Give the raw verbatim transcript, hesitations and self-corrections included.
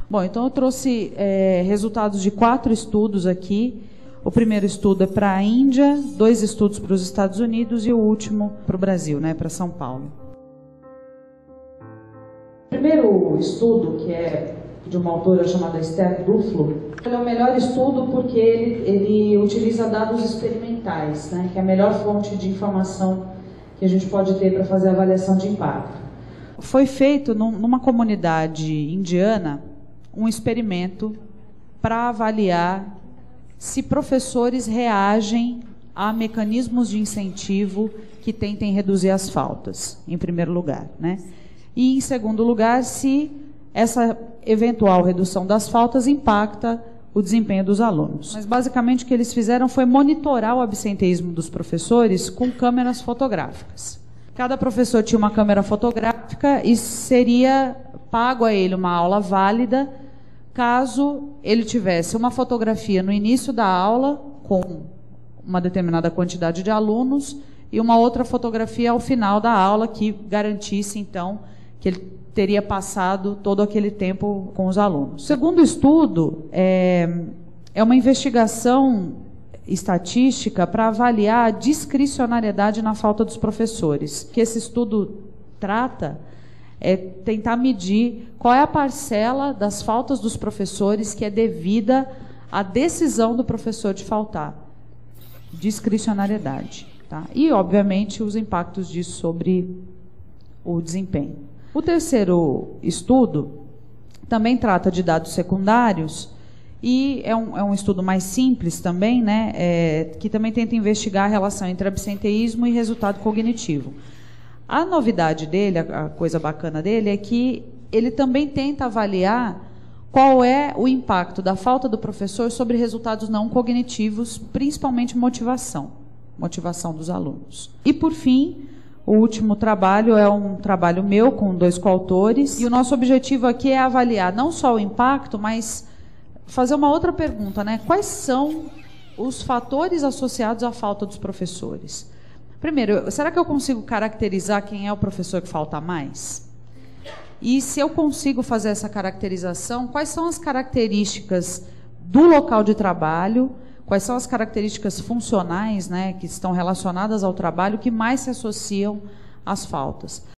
Bom, então eu trouxe é, resultados de quatro estudos aqui. O primeiro estudo é para a Índia, dois estudos para os Estados Unidos e o último para o Brasil, né, para São Paulo. O primeiro estudo, que é de uma autora chamada Esther Duflo, ele é o melhor estudo porque ele, ele utiliza dados experimentais, né, que é a melhor fonte de informação que a gente pode ter para fazer a avaliação de impacto. Foi feito num, numa comunidade indiana um experimento para avaliar se professores reagem a mecanismos de incentivo que tentem reduzir as faltas, em primeiro lugar, né? E, em segundo lugar, se essa eventual redução das faltas impacta o desempenho dos alunos. Mas, basicamente, o que eles fizeram foi monitorar o absenteísmo dos professores com câmeras fotográficas. Cada professor tinha uma câmera fotográfica e seria pago a ele uma aula válida caso ele tivesse uma fotografia no início da aula com uma determinada quantidade de alunos e uma outra fotografia ao final da aula que garantisse, então, que ele teria passado todo aquele tempo com os alunos. O segundo estudo é, é uma investigação estatística para avaliar a discricionariedade na falta dos professores. O que esse estudo trata é tentar medir qual é a parcela das faltas dos professores que é devida à decisão do professor de faltar. Discricionariedade. Tá? E, obviamente, os impactos disso sobre o desempenho. O terceiro estudo também trata de dados secundários e é um, é um estudo mais simples também, né, é, que também tenta investigar a relação entre absenteísmo e resultado cognitivo. A novidade dele, a coisa bacana dele, é que ele também tenta avaliar qual é o impacto da falta do professor sobre resultados não cognitivos, principalmente motivação, motivação dos alunos. E, por fim, o último trabalho é um trabalho meu com dois coautores, e o nosso objetivo aqui é avaliar não só o impacto, mas fazer uma outra pergunta, né? Quais são os fatores associados à falta dos professores? Primeiro, será que eu consigo caracterizar quem é o professor que falta mais? E se eu consigo fazer essa caracterização, quais são as características do local de trabalho, quais são as características funcionais, né, que estão relacionadas ao trabalho que mais se associam às faltas?